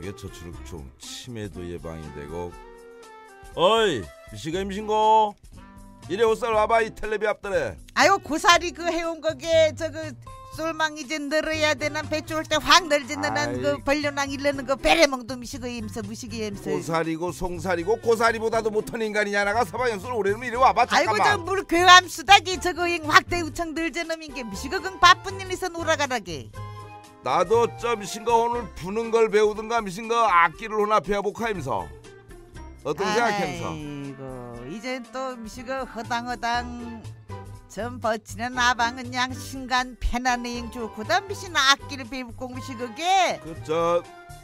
속에 저축 치매도 예방이 되고. 어이 미시가 임신고 이래 옷살 와봐 이 텔레비 앞들에. 아유 고사리 그 해온 거게 저그 쏠망 이제 늘어야 되나 배 좋을 때 확 늘지는 그 벌려낭 일르는 거 베레멍도 미시고 임서 무시기 임서. 고사리고 송사리고 고사리보다도 못한 인간이냐. 나가 서방연술 오래는 이리 와봐 잠깐만. 아이고 저 물 괴함 수다기 저거 확대 우청 늘저놈인 게 미시고 그 바쁜 일에서 놀아가라게. 나도 저 미신가 오늘 부는 걸 배우든가 미신가 악기를 하나 배워볼까 임서. 어떤 생각하면서. 아이고 이제 또 미시고 허당허당 전 버치는 아방은 양 신간 편안해잉 좋고다 미신 악기를 배우고 미시그게. 그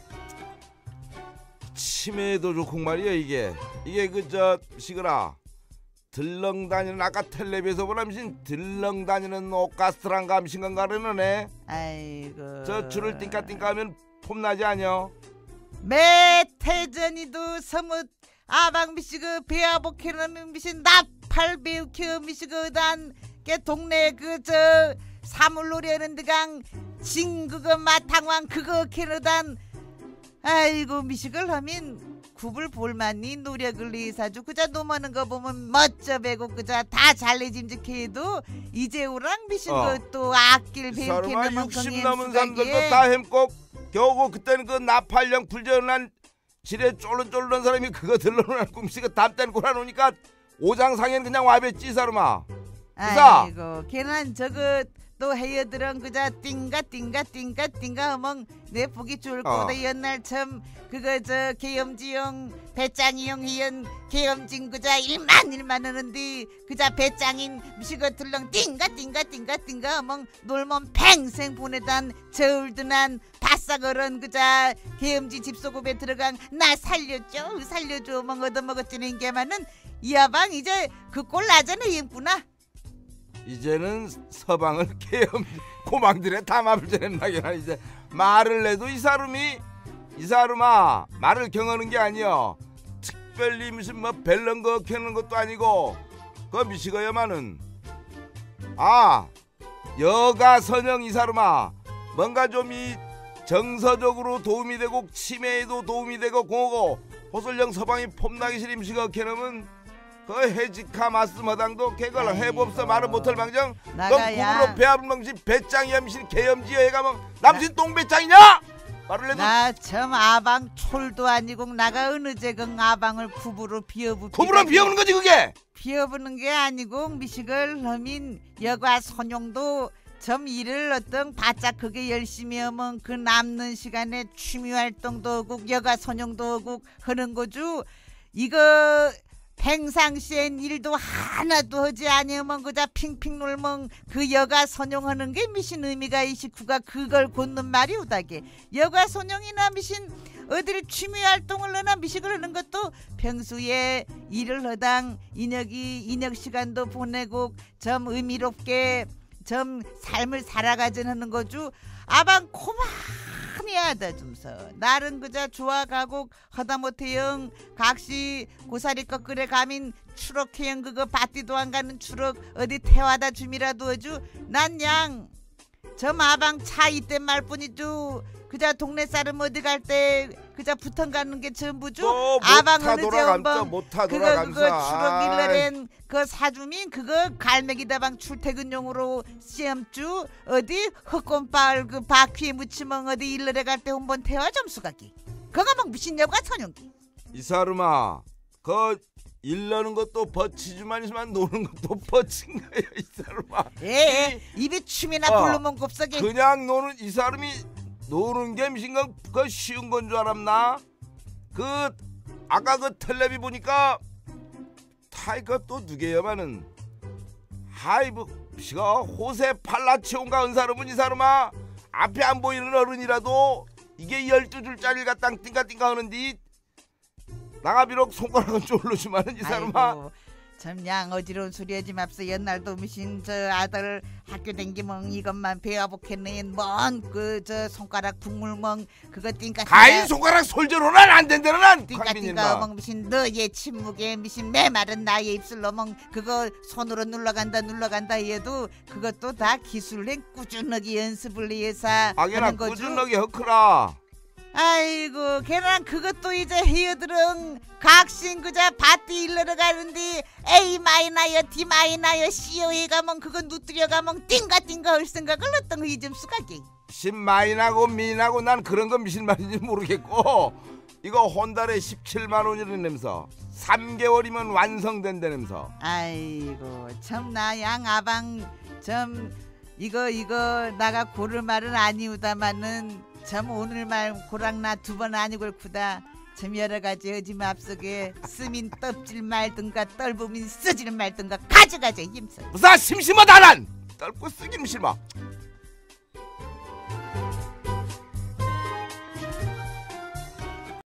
치매도 좋고 말이야 이게 그 저 시그라 들렁다니는 아까 텔레비에서 보라 미신 들렁다니는 오카스트라인가 미신건가 그러네. 아이고 저 줄을 띵까띵까 하면 폼나지 않여? 매태전이도 서뭇 아방 미시그 배아복해는 미신 나팔 배우켜 미시그 단게 동네 그 저 사물놀이 하는 데강 징 그거 마탕왕 그거 캐르단. 아이고 미식을 하면 굽을 볼만이 노력을 해사주 그자 노마는 거 보면 멋져 배고 그자 다 잘내짐직해도 이제 오랑 미신 것도 악기를 배우게 넘은 60 넘은 사람들도 다 햄꼭 겨우고 그때는 그 나팔령 불전한 지레 쫄른쫄른한 사람이 그거 들러놓은 꿈씨가 담단 고라놓으니까 오장상에는 그냥 와bes지 이 사람아. 아이고 걔는 저거 또 헤어들은 그자 띵가 하면 내 보기 좋을 거다. 옛날 참 그거 저 계엄지용 배짱이용 희연 계엄진 그자 일만 하는데 그자 배짱인 미시거 들렁 띵가 하면 놀면 팽생 보내단 저울드난 바싹어른 그자 계엄지 집소급에 들어간 나 살려줘 멍 얻어먹었지는 게만은 이하방 이제 그 꼴 나잖아 이구나. 이제는 서방을 계엄 고망들의 담합을 전했나게나 이제 말을 해도 이 사람아 말을 경하는 게 아니여. 특별히 무슨 뭐 벨런 거 캐는 것도 아니고 그 미시거야만은 여가 선영 이 사람아 뭔가 좀 이 정서적으로 도움이 되고 치매에도 도움이 되고 공하고 호설령 서방이 폼나기 싫은 미시거 캐는 그 해지카 마스마당도 개걸라 해봅서 말을 못할 방정 넌 구부로 배합을 멍신 배짱이야 미신 개염지여 해가 뭐 남신 똥배짱이냐 말을 해도. 나 참 아방 촐도 아니고 나가 어느 제건 아방을 구부로 비어부는 거지 그게. 비어부는 게 아니고 미식을 하민 여가 선용도 점 일을 어떤 바짝 그게 열심히 하면 그 남는 시간에 취미활동도 하고 여가 선용도 하고 하는 거죠. 이거 평상시엔 일도 하나도 하지 아니면 그자 핑핑 놀면 그 여가 선용하는 게 미신 의미가 이 식구가 그걸 곧는 말이 오다게. 여가 선용이나 미신 어딜 취미활동을 하나 미식을 하는 것도 평소에 일을 하당 인역 시간도 보내고 좀 의미롭게 좀 삶을 살아가진 하는 거죠. 아방 고만히 하다 좀서 나른 그자 좋아가고 허다못해영 각시 고사리 거끌에 가민 추럭해영 그거 밭디도 안 가는 추럭 어디 태워다 줌이라도 해주. 난 양 저 마방 차 이때 말뿐이죠. 그자 동네 사람 어디 갈 때 그자 붙어 가는 게 전부죠. 아방 어느 제 한번 그거 추럭 일러낸 그 사주민 그거 갈매기다방 출퇴근용으로 시험주 어디 헛곰발 그 바퀴에 묻히면 어디 일러래 갈 때 한번 태워 점수가기 그거 막 무슨 여가 선용기. 이 사람아 그 일러는 것도 버치지만 있으면 노는 것도 버친 거야 이 사람아. 입에 춤이나 불러면 곱석이 그냥 노는 이 사람이 노는 게 미신가 그 쉬운 건 줄 알았나? 그 아까 그 텔레비 보니까 타이거 또 누구야마는 하이브 시가 호세 팔라치온가 은 사람은 이 사람아 앞에 안 보이는 어른이라도 이게 12줄짜리를 갖다 띵까띵까 하는데 나가 비록 손가락은 쫄르지만은 이 사람아 참 양 어지러운 소리 하지 맙소. 옛날도 미신 저 아들 학교 댕기멍 이것만 배워보겠네. 뭔 그 저 손가락 국물멍 그거 띵까 가인 손가락 솔저로는 안 된다는 띵까 멍 미신 너의 침묵에 미신 메마른 나의 입술로 멍 그거 손으로 눌러간다 해도 그것도 다 기술행 꾸준하게 연습을 위해서 하는 거죠. 꾸준하게 허크라 아이고 걔랑 그것도 이제 헤어들은 각신 그자 밭디 일러러 가는데 A 마이너여 D 마이너여 C에 가면 그거 누뜨려 가면 띵가띵가 할 생각을 어떤 거 이좀 수가게. 신마이나고 미나고 난 그런 건 무슨 말인지 모르겠고 이거 한 달에 17만 원이라는 냄새 3개월이면 완성된다면서. 아이고 참나 양아방 참 이거 나가 고를 말은 아니우다마는 참 오늘 말 고랑나 두 번 아니골 쿠다 참 여러 가지 어지 맙속에 쓰민 떡질 말든가 떨보민 쓰질 말든가 가져가자 힘써. 무사 심심하다 난 떨고 쓰긴 심어.